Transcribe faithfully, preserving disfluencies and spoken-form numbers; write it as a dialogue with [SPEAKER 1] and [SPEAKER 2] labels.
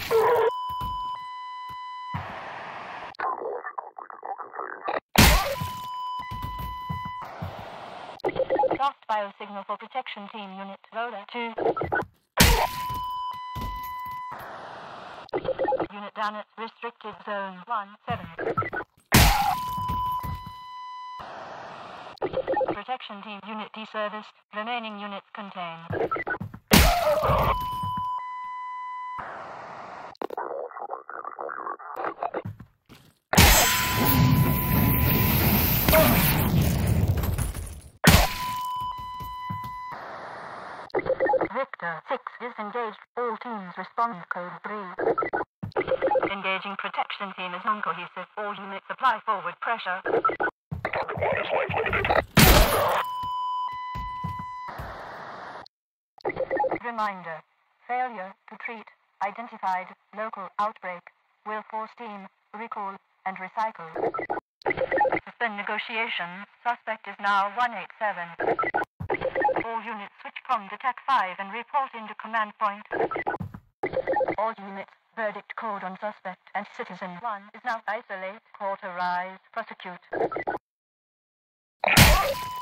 [SPEAKER 1] Lost biosignal for protection team unit. Roller two. Unit down at restricted zone one seven. Protection team unit deserviced. Remaining units contained. Victor six disengaged. All teams respond. Code three. Engaging protection team is non-cohesive. All units apply forward pressure. Reminder. Failure to treat identified local outbreak will force team recall and recycle. Suspend negotiation. Suspect is now one eight seven. All units switch comm to T A C five and report into command point. All units, verdict code on suspect and citizen one is now isolate, cauterize, prosecute.